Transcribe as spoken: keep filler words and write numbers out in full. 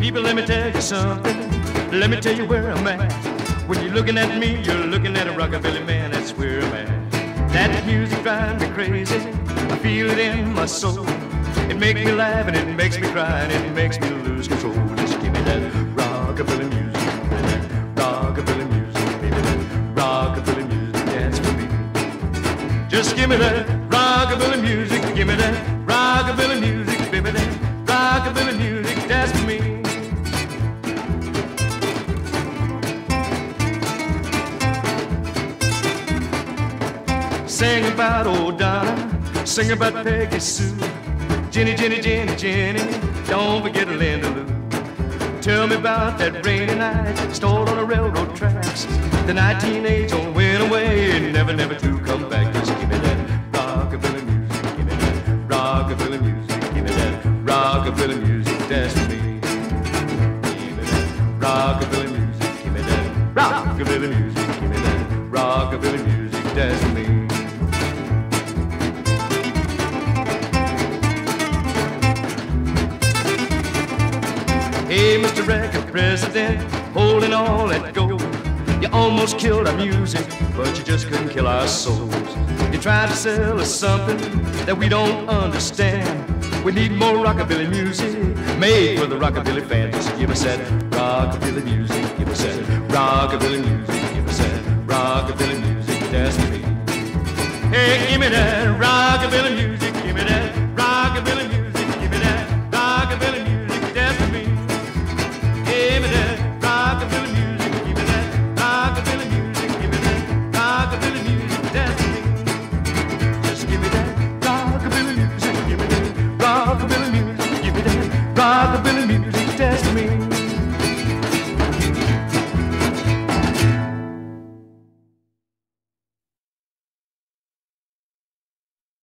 People, let me tell you something. Let me tell you where I'm at. When you're looking at me, you're looking at a rockabilly man. That's where I'm at. That music drives me crazy. I feel it in my soul. It makes me laugh and it makes me cry and it makes me lose control. Just give me that rockabilly music, that rockabilly music, baby, that rockabilly music, dance for me. Just give me that rockabilly music, give me that rockabilly music, baby, that rockabilly music, dance for me. Sing about old Donna, sing about Peggy Sue, Jenny, Jenny, Jenny, Jenny, don't forget Linda Lou. Tell me about that rainy night, stalled on the railroad tracks. The nineteen angel went away, never, never to come back. Just give me that rockabilly music, give me that rockabilly music, give me that rockabilly music, dance for me. Give me that rockabilly music, give me that rockabilly music, give me that rockabilly music, dance for me. Hey, Mister Record President, holding all that gold. You almost killed our music, but you just couldn't kill our souls. You tried to sell us something that we don't understand. We need more rockabilly music, made for the rockabilly fans. Just give us that rockabilly music, give us that rockabilly music, give us that rockabilly music, dance for me. Hey, give me that rockabilly music.